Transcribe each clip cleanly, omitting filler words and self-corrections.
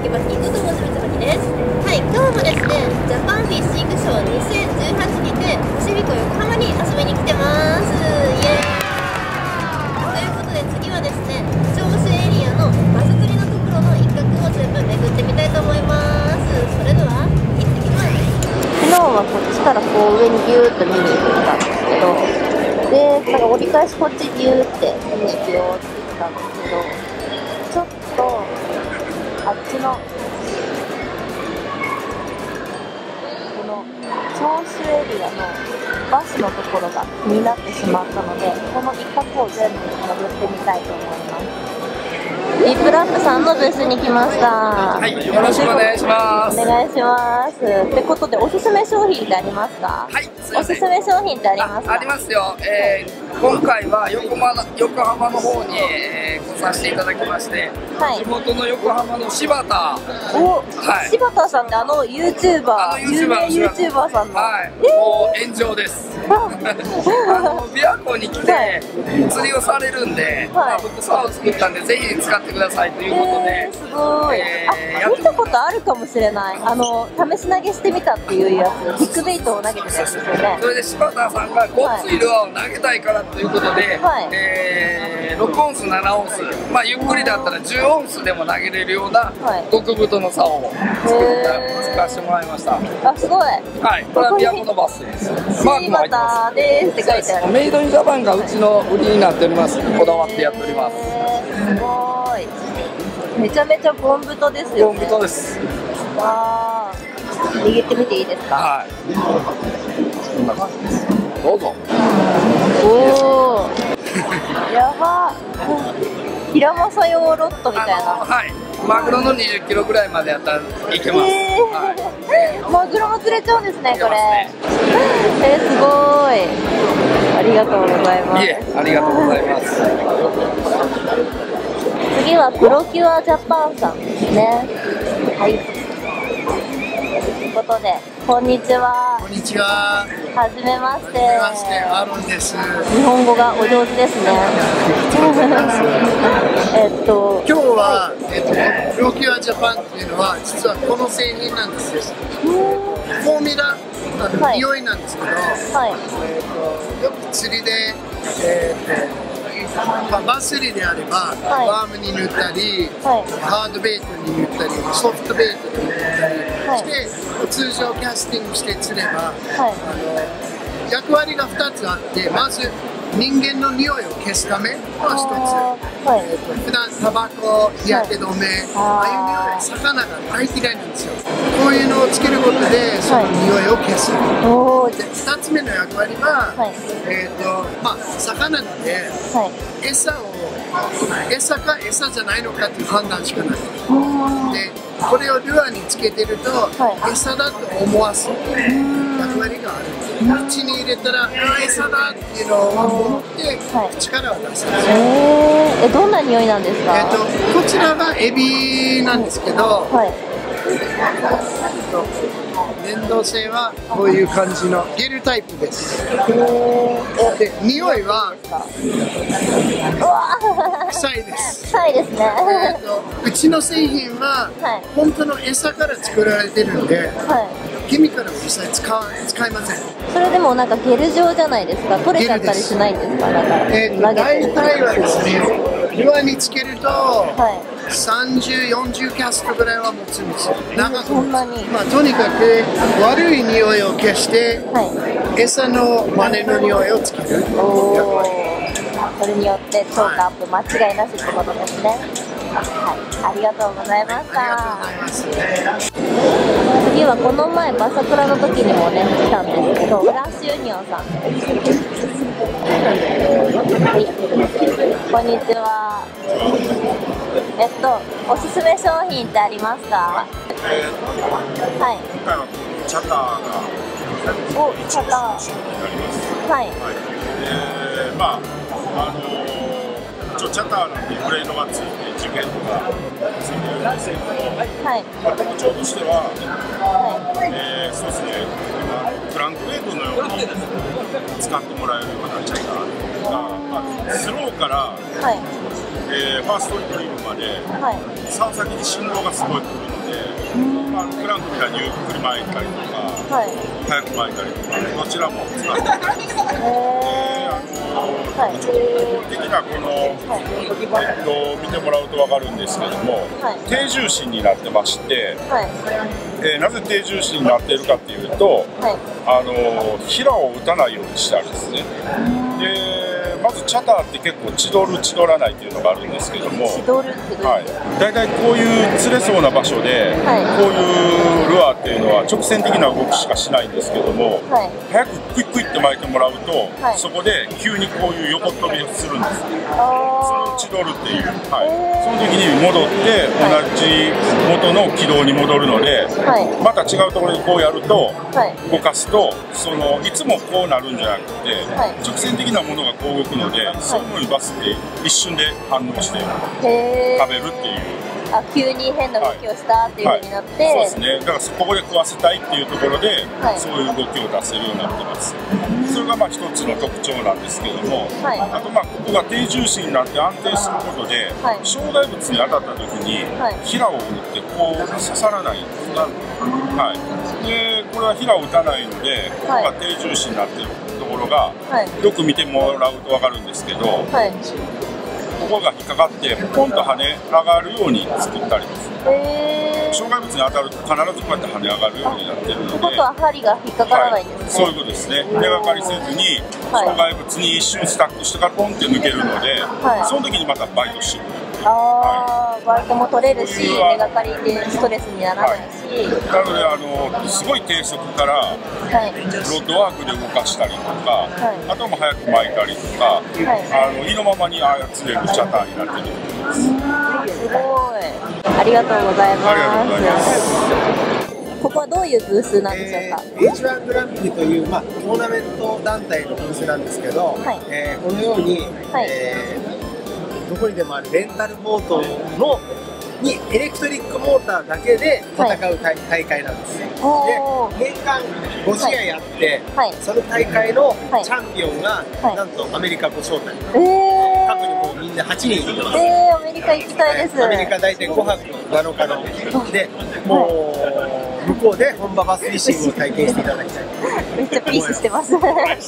きます。インドと申します。です。はい、今日もですね、ジャパンフィッシングショー2018にて、シビコ横浜に遊びに来てます。イエーイ。ということで、次はですね、銚子エリアのバス釣りのところの一角を全部巡ってみたいと思います。それでは、行ってきます。昨日はこっちからこう上にビューっと見に行ったんですけど、で、なんか折り返しこっちビューって見に行くよって言ったんですけど、ちょっとあっちのこの銚子エリアのバスのところが気になってしまったので、この一角を全部巡ってみたいと思います。リップラップさんのブースに来ました。 はい、よろしくお願いします。 お願いします。ってことで、おすすめ商品ってありますか？ はい、 おすすめ商品ってありますか？ ありますよ。今回は横浜の方に、来させていただきまして、はい、地元の横浜の柴田、 はい、柴田さんってYouTuber、有名 YouTuber さんの、 はい、もう炎上です。琵琶湖に来て釣りをされるんで、僕竿を作ったんでぜひ使ってくださいということで、 すごい、見たことあるかもしれない。試し投げしてみたっていうやつ、ビッグベイトを投げてたやつですよね。 それで柴田さんがごっついルアーを投げたいからということで、6オンス7オンス、まあゆっくりだったら10オンスでも投げれるような極太の竿を使わせてもらいました。 あ、すごい。 はい、これは琵琶湖のバスです。マークも入ってます。 ですって書いてある。 メイドインジャパンがうちの売りになっております。こだわってやっております。 すごい。めちゃめちゃゴン太ですよね。 ゴン太です。 わー。握ってみていいですか？ はい。どうぞ。 おお。やば。平正用ロットみたいな。 はい。マグロの20キロぐらいまでやったらいけます。 マグロも釣れちゃうんですね、これ。すごい。ありがとうございます。 いえ、ありがとうございます。 次はプロキュアジャパンさんですね。はい。ということで、こんにちは。 こんにちは。 はじめまして。 はじめまして、アーロンです。 日本語がお上手ですね。 今日は、プロキュアジャパンっていうのは、実はこの製品なんですよ。フォーミュラ、匂いなんですけど、よく釣りで、バス釣りであれば、ワームに塗ったり、ハードベイトに塗ったり、ソフトベイトに塗ったりして、通常キャスティングして釣れば、役割が2つあって、まず人間の匂いを消すための1つ、普段タバコ、日焼け止め、ああいう匂い、魚が大嫌いなんですよ。こういうのをつけることでその匂いを消す。で2つ目の役割は、魚なので、餌か餌じゃないのかっていう判断しかない。でこれをルアーにつけてると、餌だと思わす役割がある。口に入れたら餌だっていうのを思って口からは出すんですよ。 どんな匂いなんですか？ こちらがエビなんですけど、粘土性はこういう感じのゲルタイプです。で匂いは臭いです。 臭いですね。 うちの製品は本当の餌から作られてるんで、ケミカルを実際使いません。 それでもなんかゲル状じゃないですか。取れちゃったりしないんですか？ 大体はですね、ルアーにつけると30、40キャストぐらいは持つんですよ。長く。とにかく悪い匂いを消して、餌の真似の匂いをつける。 それによって超過アップ間違いなしってことですね。ありがとうございました。次はこの前バサプラの時にもね来たんですけど、フラッシュユニオンさん。こんにちは。おすすめ商品ってありますか？ 今回はチャターがチャター。 一応チャターなんでグレードがついて事件とかついてるんですけど、特徴としては、そうですね、クランクウェイブのように使ってもらえるようなチャターが、スローからファーストリトリーブまで、竿先に振動がすごい来るので、クランクみたいにゆっくり巻いたりとか、早く巻いたりとか、どちらも使っていただきます。特徴的なこの、見てもらうと分かるんですけども、低重心になってまして、なぜ低重心になっているかっていうと、平を打たないようにしてあるんですね。でまずチャターって結構千鳥千鳥らないっていうのがあるんですけども、だいたいこういう釣れそうな場所で、こういうルアーっていうのは直線的な動きしかしないんですけども、早くクイックイって巻いてもらうと、そこで急にこういう横飛びをするんです。それを千鳥っていう、その時に戻って同じ元の軌道に戻るので、また違うところでこうやると、動かすといつもこうなるんじゃなくて、直線的なものがこう動くので、そういうのにバスって一瞬で反応して食べるっていう。 急に変な動きをしたっていう風になって、 そうですね。だからここで食わせたいっていうところで、そういう動きを出せるようになってます。それが一つの特徴なんですけども、あとここが低重心になって安定することで、障害物に当たった時に平を打ってこう刺さらないんですが、でこれは平を打たないので、ここが低重心になってるところが、よく見てもらうと分かるんですけど、ここが引っかかってポンと跳ね上がるように作ってあります。障害物に当たると必ずこうやって跳ね上がるようになってるので、 ってことは針が引っかからないんですね。 そういうことですね。手がかりせずに障害物に一瞬スタックしてからポンって抜けるので、その時にまたバイトしてくる。 バイトも取れるし、手がかりでストレスにならないし。 なので、すごい低速からロッドワークで動かしたりとか、あとも早く巻いたりとか、意のままに操れるチャターになっていると思います。 すごい。ありがとうございます。ここはどういうブースなんでしょうか。 H1 グランプリという、トーナメント団体のブースなんですけど、このように、どこにでもあるレンタルボートにエレクトリックモーターだけで戦う大会なんです。で、年間5試合やって、その大会のチャンピオンが、なんとアメリカご招待。過去にもうみんな8人います。 アメリカ行きたいです。 アメリカ大体5泊7日ので、もう向こうで本場バスフィッシングを体験していただきたい。 めっちゃピースしてます。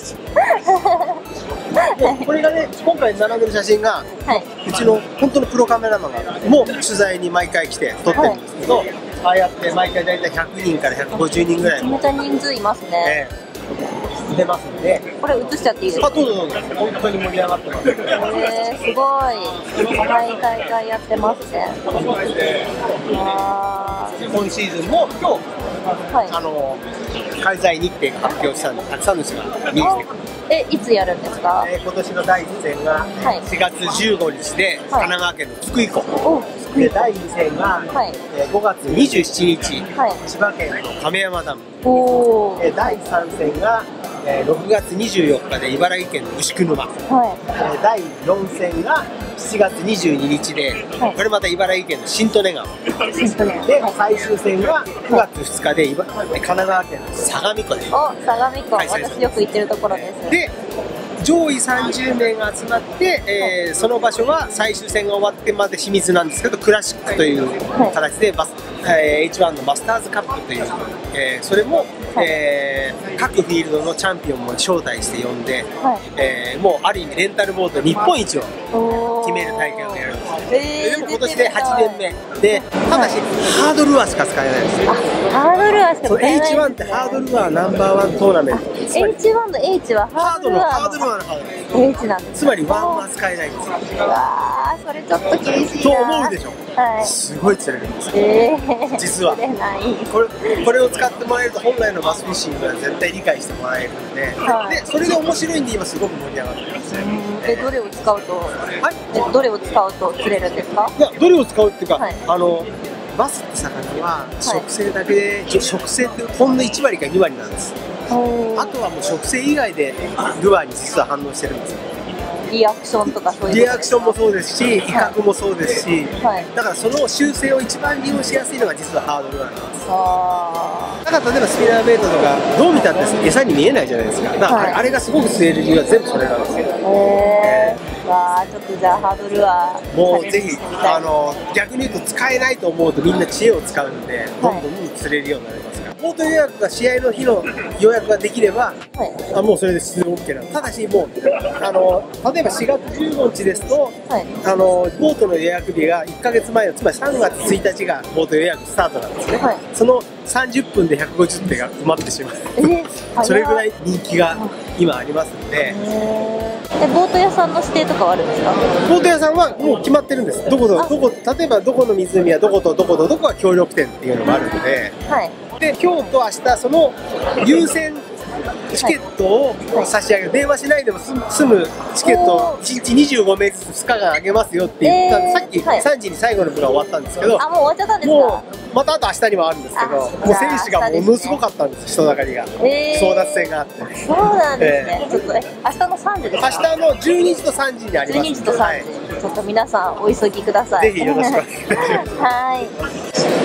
これがね、今回並んでる写真が、うちの本当のプロカメラマンも取材に毎回来て撮ってるんですけど、ああやって毎回大体100人から150人ぐらいめっちゃ人数いますね。 出ますので、 これ映しちゃっていいですか。 どうぞどうぞ。本当に盛り上がってます。 すごい。大会やってますね。 今シーズンも今日、開催日程が発表したんで、たくさんの人が見に来てくれます。 いつやるんですか。 今年の第1戦が4月15日で神奈川県の津久井湖。で第2戦が5月27日、千葉県の亀山ダム。第3戦が6月24日で茨城県の牛久沼。第4戦が7月22日で、これまた茨城県の新利根川。で最終戦が9月2日で神奈川県の相模湖です。 相模湖、私よく行ってるところです。 で上位30名が集まって、その場所は最終戦が終わってまで秘密なんですけど、クラシックという形でH1 のマスターズカップという、それも、各フィールドのチャンピオンも招待して呼んで、もうある意味レンタルボート日本一を決める大会をやるんです。でも今年で8年目で、ただしハードルアーしか使えないんですよ。 ハードルアーしか使えない。 H1 ってハードルアーナンバーワントーナメント。 H1 の H はハードルアーの H なんです。 つまりワンは使えないんですよ。 うわー、それちょっと厳しいとな。 思うでしょ。すごい釣れるんですよ。実はこれを使ってもらえると本来のバスフィッシングは絶対理解してもらえるので、でそれが面白いんで今すごく盛り上がってるんですね。 どれを使うと、どれを使うと釣れるんですか。 いや、どれを使うっていうか、バスって魚は食性だけで、食性ってほんの1割か2割なんです。あとはもう食性以外でルアーに実は反応してるんですよ。 リアクションとかそういうリアクションもそうですし、威嚇もそうですし、だからその習性を一番利用しやすいのが実はハードルアーなんです。だから例えばスピナーベイトとかどう見たって餌に見えないじゃないですか。だからあれがすごく釣れる理由は全部それなんですよ。 わあ、ちょっとじゃあハードルはもうぜひ逆に言うと使えないと思うとみんな知恵を使うんで、どんどん釣れるようになりますから、ボート予約が試合の日の予約ができれば、もうそれで出場 OK なの。ただしもう例えば4月15日ですと、ボートの予約日が1ヶ月前の、つまり3月1日がボート予約スタートなんですね。その30分で150手が埋まってしまうそれぐらい人気が今ありますので。 ボート屋さんの指定とかはあるんですか？ ボート屋さんはもう決まってるんです。例えばどこの湖はどことどことどこが協力店っていうのがあるので、で今日と明日その優先チケットを差し上げる、電話しないでも済むチケットを1日25名ずつ2日間あげますよって言ったんで、さっき3時に最後の部が終わったんですけど、 もう終わっちゃったんですか？ もうまたあと明日にもあるんですけど、もう選手がものすごかったんです、人だかりが、争奪戦があって。 そうなんですね。ちょっと明日の3時ですか？ 明日の12時と3時にあります。 12時と3時、ちょっと皆さんお急ぎください。 ぜひよろしくお願いします。 はい。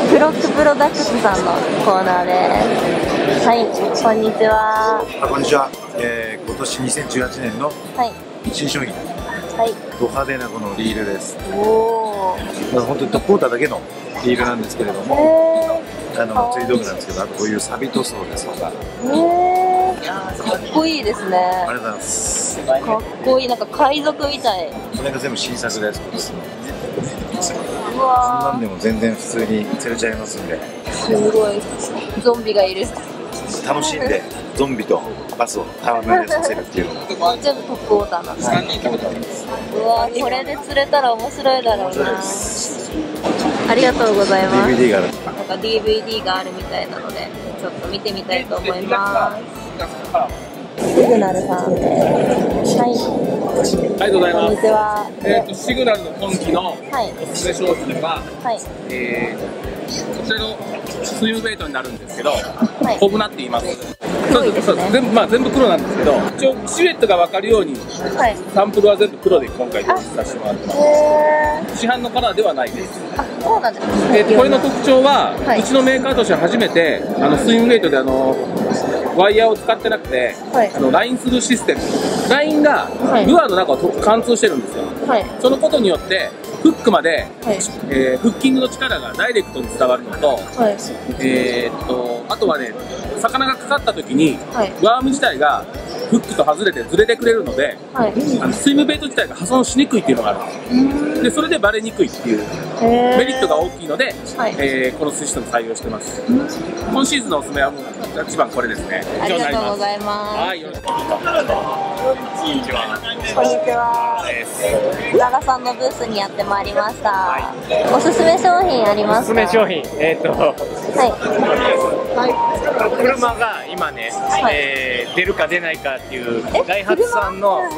フロックプロダクツさんのコーナーです。はい、こんにちは。 こんにちは。今年2018年の新商品、ド派手なこのリールです。本当にトップウォーターだけのリールなんですけれども、釣り道具なんですけど、あとこういうサビ塗装ですとか。かっこいいですね。 ありがとうございます。 かっこいい、なんか海賊みたい。 これが全部新作です。 うわー、 こんなんでも全然普通に釣れちゃいますんで。 すごい。ゾンビがいる。 楽しんでゾンビとバスを戯れさせるっていうのが全部トップウォーターなんですね。うわー、これで釣れたら面白いだろうな。ありがとうございます。 DVD がある。 なんか DVD があるみたいなのでちょっと見てみたいと思います。シグナルさんです。はい、 ありがとうございます。 こんにちは。 シグナルの今期のおすすめ商品は、こちらのスイムベイトになるんですけど、コブナって言います。そうです。全部黒なんですけど、一応シルエットが分かるように、サンプルは全部黒で今回出させてもらってます。市販のカラーではないです。 そうなんですね。 これの特徴は、うちのメーカーとしては初めてスイムベイトでワイヤーを使ってなくて、ラインスルーシステム、ラインがルアーの中を貫通してるんですよ。そのことによってフックまで、フッキングの力がダイレクトに伝わるのと、あとはね、魚がかかった時に、ワーム自体がフックと外れてずれてくれるので、スイムベイト自体が破損しにくいっていうのがあるんです。でそれでバレにくいっていうメリットが大きいので、このシステム採用してます。今シーズンのおすすめはもう一番これですね。 ありがとうございます。 はい、よろしくお願いします。こんにちは。 こんにちは。浦賀さんのブースにやってまいりました。おすすめ商品ありますか？ おすすめ商品、車が今ね、出るか出ないかっていうダイハツさんのオ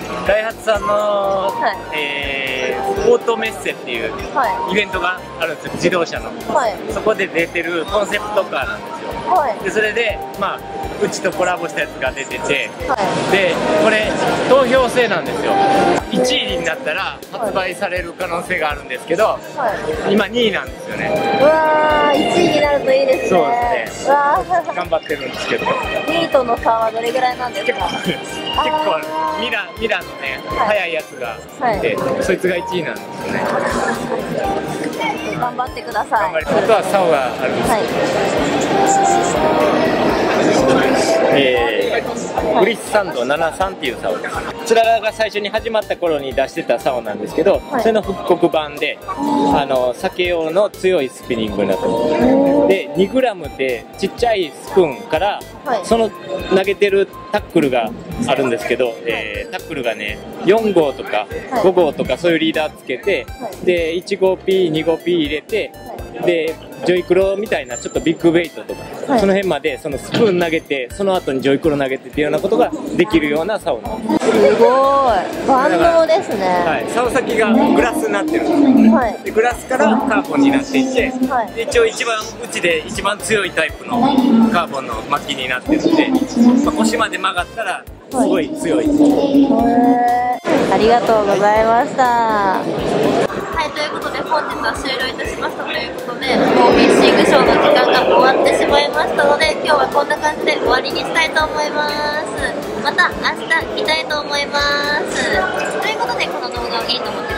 ートメッセっていうイベントがあるんですよ、自動車の。そこで出てるコンセプトカーなんですよ。でそれでうちとコラボしたやつが出てて、でこれ投票制なんですよ。1位になったら発売される可能性があるんですけど、今2位なんですよね。 うわー、1位になるといいですね。 そうですね。頑張ってるんですけど。 2位との差はどれぐらいなんですか？ 結構ある。ミラのね、速いやつがいて、そいつが1位なんですよね。 頑張ってください。 あとは竿があるんですけど、グリッサンド73っていう竿です。つららが最初に始まった頃に出してた竿なんですけど、それの復刻版で酒用の強いスピニングになってます。で 2g ってちっちゃいスプーンから、その投げてるタックルがあるんですけど、タックルがね4号とか5号とかそういうリーダーつけて、で 1号P、2号P 入れて、でジョイクロみたいなちょっとビッグウェイトとか、その辺までそのスプーン投げて、その後にジョイクロ投げてっていうようなことができるような竿なんです。 すごい万能ですね。 竿先がグラスになってるんですよ。でグラスからカーボンになっていて、で一応うちで一番強いタイプのカーボンの巻きになってるんで、腰まで曲がったらすごい強い。 ありがとうございました。はい、ということで本日は終了いたしましたということで、もうフィッシングショーの時間が終わってしまいましたので、今日はこんな感じで終わりにしたいと思います。また明日来たいと思います。ということで、このいいと思って